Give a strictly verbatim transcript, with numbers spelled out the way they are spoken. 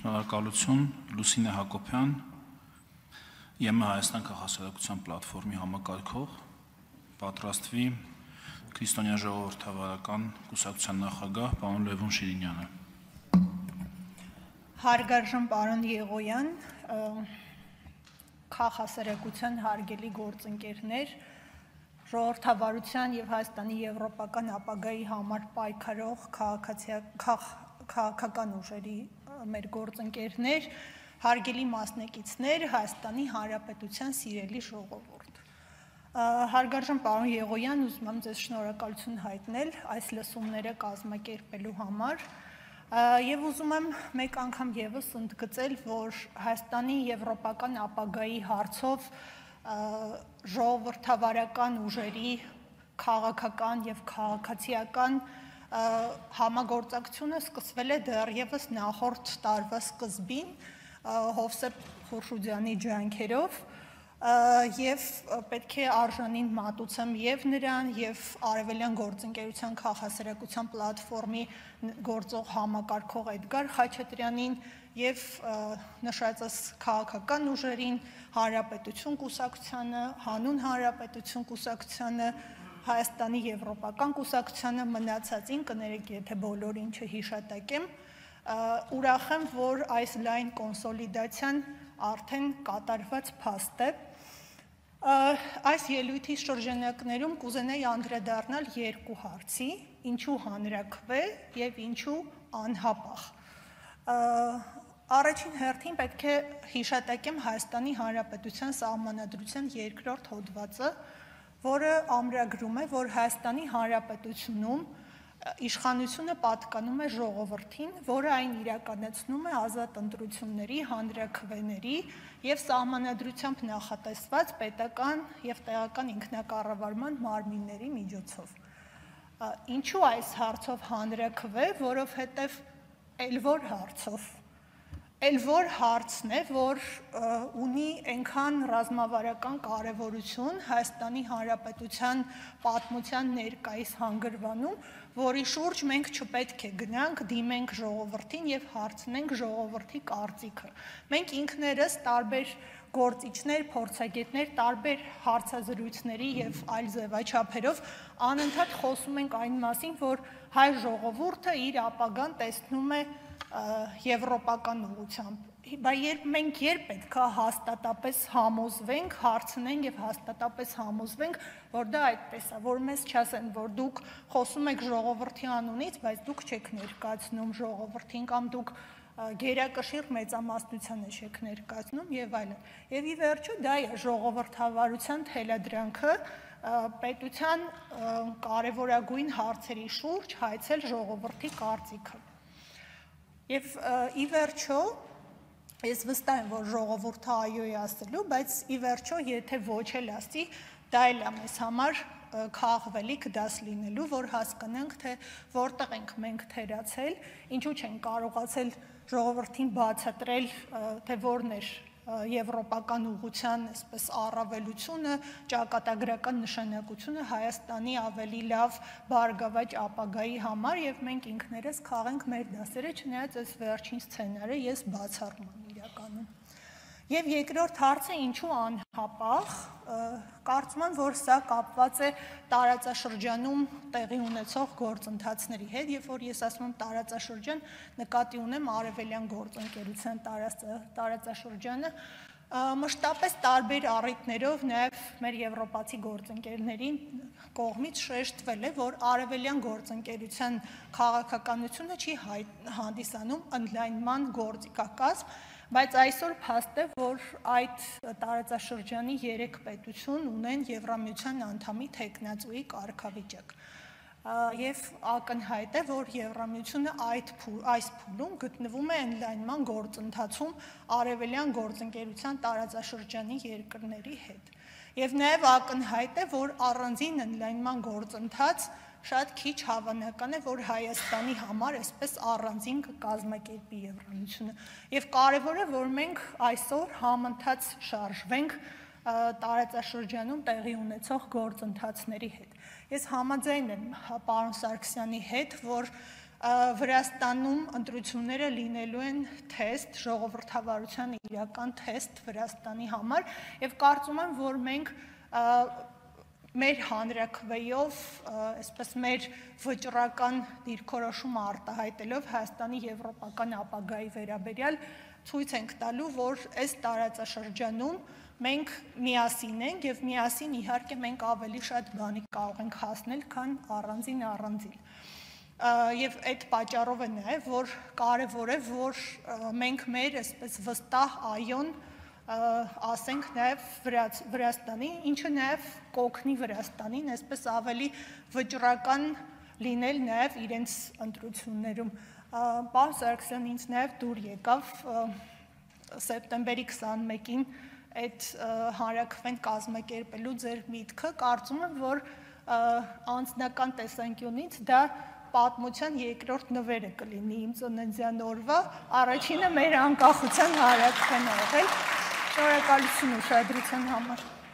Շնորհակալություն, Լուսինե Հակոբյան, ԵՄ Հայաստան քաղաքացիական պլատֆորմի համակարգող, պատրաստվի Քրիստոնյա ժողովրդավարական կուսակցության նախագահ պարոն Լևոն Շիրինյանը։ Հարգարժան պարոն Եղոյան, քաղաքացիական հարգելի գործընկերներ, ժողովրդավարության եւ Հայաստանի եվրոպական ապագայի համար պայքարող քաղաքական ուժերի մեր գործընկերներ, հարգելի մասնակիցներ, Հայաստանի Հանրապետության սիրելի ժողովուրդ։ Հարգարժան պարոն Եղոյան, ուզում եմ ձեզ շնորհակալություն հայտնել այս լսումները կազմակերպելու համար եւ ուզում եմ մեկ անգամ եւս ընդգծել, որ Հայաստանի եվրոպական ապագայի հարցով ժողովրդավարական ուժերի քաղաքական եւ քաղաքացիական համագործակցությունը սկսվել է դեռևս նախորդ տարվա սկզբին Հովսեփ Խորշուդյանի ջանքերով եւ պետք է արժանին մատուցեմ եւ նրան եւ Արևելյան գործընկերության քաղաքացիական պլատֆորմի գործող համակարգող Էդգար Խաչատրյանին եւ նշածս քաղաքական ուժերին, Հանրապետություն կուսակցությանը, Հանուն Հանրապետություն կուսակցությանը, Հայաստանի եվրոպական կուսակցությանը, մնացածին կներեք, եթե բոլորին չհիշատակեմ, ուրախ եմ, որ այս լայն կոնսոլիդացիան արդեն կատարված փաստ է։ Այս ելույթի շրջանակներում կուզենայի անդրադառնալ երկու հարցի՝ ինչու հանրաքվե եւ ինչու անհապաղ։ Առաջին հերթին պետք է հիշատակեմ Հայաստանի Հանրապետության սահմանադրության երկրորդ հոդվածը, որը ամրագրում է, որ Հայաստանի Հանրապետությունում իշխանությունը պատկանում է ժողովրդին, որը այն իրականացնում է ազատ ընտրությունների, հանրաքվեների եւ սահմանադրությամբ նախատեսված պետական եւ տեղական ինքնակառավարման մարմինների միջոցով։ Ինչու այս հարցով հանրաքվե, որովհետեւ էլ որ հարցով Էլ որ հարցն է, որ ունի այնքան ռազմավարական կարևորություն Հայաստանի Հանրապետության պատմության ներկայիս հանգրվանում, որի շուրջ մենք չպետք է գնանք, դիմենք ժողովրդին եւ հարցնենք ժողովրդի կարծիքը։ Մենք ինքներս տարբեր գործիչներ, փորձագետներ, տարբեր հարցազրույցների եւ այլ ձևաչափերով անընդհատ խոսում ենք այն մասին, որ հայ ժողովուրդը իր ապագան տեսնում է եվրոպական ուղղությամբ, բայց երբ մենք երբ պետք է հաստատապես համոզվենք, հարցնենք եւ հաստատապես համոզվենք, որ դա այդպես է, որ մեզ չասեն, որ դուք խոսում եք ժողովրդի անունից, բայց դուք չեք ներկայացնում ժողովրդին կամ դուք գերակշիռ մեծամասնության եք ներկայացնում եւ այլն։ Եվ ի վերջո դա է ժողովրդավարության թելադրանքը պետության կարևորագույն հարցերի շուրջ հայցել ժողովրդի կարծիքը։ Եվ ի վերջո, ես վստահ եմ, որ ժողովուրդը այո է ասելու, բայց ի վերջո, եթե ոչ էլ ասի, դա էլ է մեզ համար քաղվելիք դաս լինելու, որ հասկանանք, թե որտեղ ենք մենք թերացել, ինչու չենք կարողացել ժողովրդին բացատրել, թե որն էր եվրոպական ուղղության այսպես առավելությունը, ճակատագրական նշանակությունը Հայաստանի ավելի լավ բարգավաճ ապագայի համար եւ մենք ինքներս քաղենք մեր դասերը, չնայած այս վերջին սցենարը ես բացառում եմ իրականում։ Եվ երկրորդ հարցը ինչու անհապաղ, կարծում եմ, որ սա կապված է տարածաշրջանում տեղի ունեցող գործընթացների հետ, երբ որ ես ասում եմ տարածաշրջան, նկատի ունեմ Արևելյան գործընկերության տարածաշրջանը, մշտապես տարբեր առիթներով նաև մեր եվրոպացի գործընկերների կողմից շեշտվել է, որ Արևելյան գործընկերության քաղաքականությունը չի հանդիսանում ընդլայնման գործիքակազմ, բայց այսօր փաստ է, որ այդ տարածաշրջանի երեք պետություն ունեն Եվրամիության անդամի թեկնածուի կարգավիճակ։ Եվ ակնհայտ է, որ Եվրամիությունը այս փուլում գտնվում է ընդլայնման գործընթացում Արևելյան գործընկերության տարածաշրջանի երկրների հետ։ Եվ նաև ակնհայտ է, որ առանձին ընդլայնման գործընթաց շատ քիչ հավանական է, որ Հայաստանի համար այսպես առանձին կկազմակերպի Եվրամիությունը։ Եվ կարևոր է, որ մենք այսօր համընթաց շարժվենք տարածաշրջանում տեղի ունեցող գործընթացների հետ։ Ես համաձայն եմ պարոն Սարգսյանի հետ, որ Վրաստանում ընտրությունները լինելու են թեստ, ժողովրդավարության իրական թեստ Վրաստանի համար եւ կարծում եմ, որ մենք մեր հանրաքվեով, այսպես մեր վճռական դիրքորոշումը արտահայտելով Հայաստանի եվրոպական ապագայի վերաբերյալ ցույց ենք տալու, որ այս տարածաշրջանում մենք միասին ենք եւ միասին իհարկե մենք ավելի շատ բանի կարող ենք հասնել, քան առանձին առանձին։ Եվ այդ պատճառով է նաև, որ կարևոր է, որ մենք մեր այսպես վստահ այոն ասենք նաև Վրաստանին, ինչը նաև կօգնի Վրաստանին, այսպես ավելի վճռական լինել նաև իրենց ընտրություններում։ Պարոն Սարգսյան, ինձ նաև դուր եկավ սեպտեմբերի քսանմեկին այդ հանրաքվեն կազմակերպելու ձեր միտքը, կարծում եմ, որ անձնական տեսանկյունից դա պատմության երկրորդ նվերը կլինի իմ ծննդյան օրվա, առաջինը մեր անկախության հանրաքվեն եղել։ Շնորհակալություն ուշադրության համար։